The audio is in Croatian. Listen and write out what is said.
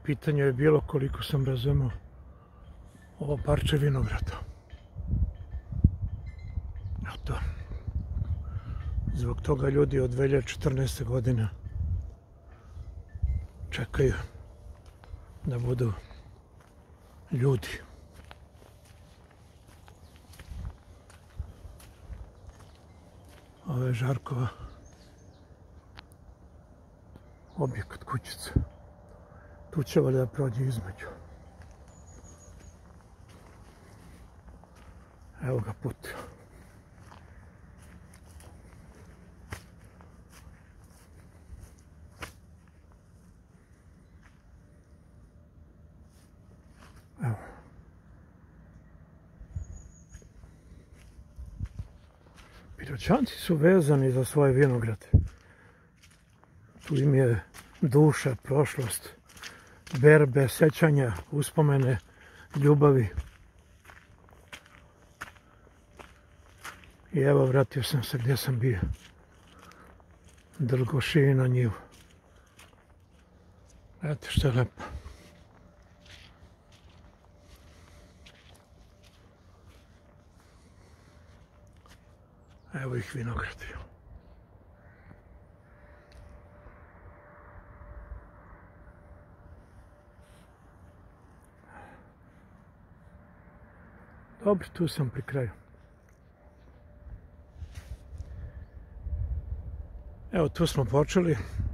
pitanje je bilo, koliko sam razumio, ovo parče vinograda. Eto, zbog toga ljudi od 2014. godine čekaju da budu ljudi. Ovo je Žarkova objekat, kućica. Tu će valjda prođe između. Evo ga put. Evo. Piroćanci su vezani za svoje vinograde. Tu im je duša, prošlost, berbe, sećanja, uspomene, ljubavi. I evo, vratio sam se gdje sam bio. Drgošiji na njivu. Eto što je lepo. Evo ih vinogradi. Dobro, tu sam pri kraju. Evo, tu smo počeli.